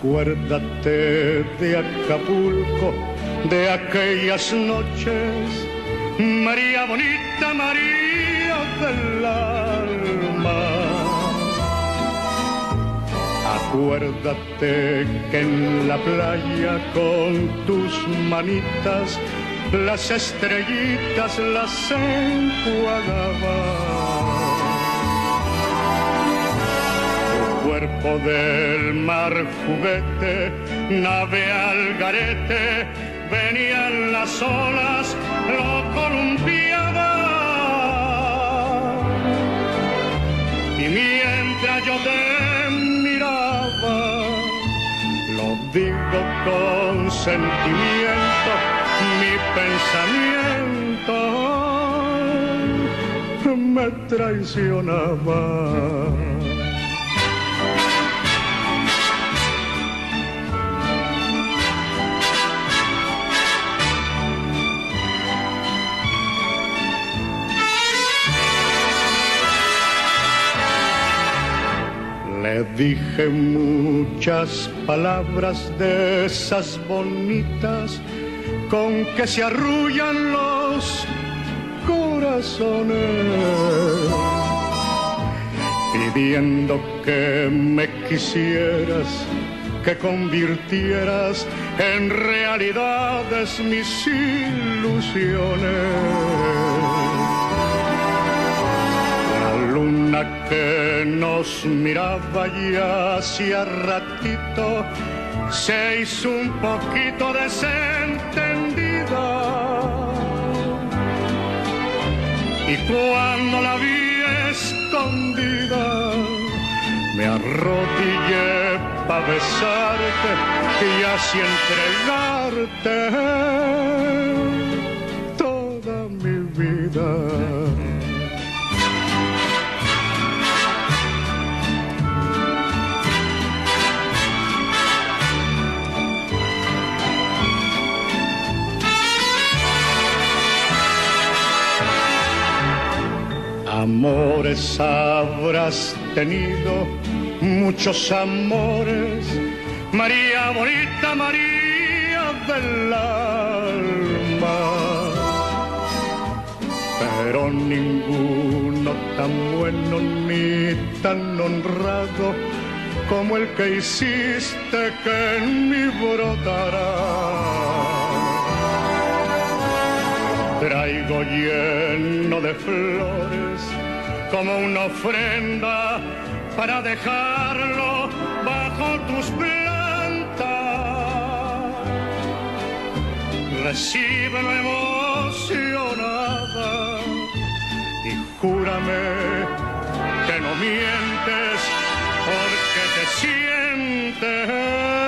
Acuérdate de Acapulco, de aquellas noches, María bonita, María del alma. Acuérdate que en la playa con tus manitas las estrellitas las enjuagabas. Cuerpo del mar juguete, nave al garete, venían las olas, lo columpiaba. Y mientras yo te miraba, lo digo con sentimiento, mi pensamiento me traicionaba. Le dije muchas palabras de esas bonitas con que se arrullan los corazones, pidiendo que me quisieras, que convirtieras en realidades mis ilusiones. Luna que nos miraba ya hacía ratito se hizo un poquito desentendida, y cuando la vi escondida me arrodillé pa' besarte y así entregarte toda mi vida. Amores habrás tenido, muchos amores, María bonita, María del alma, pero ninguno tan bueno ni tan honrado como el que hiciste que en mí brotará. Traigo lleno de flores como una ofrenda para dejarlo bajo tus plantas. Recíbelo emocionada y júrame que no mientes porque te sientes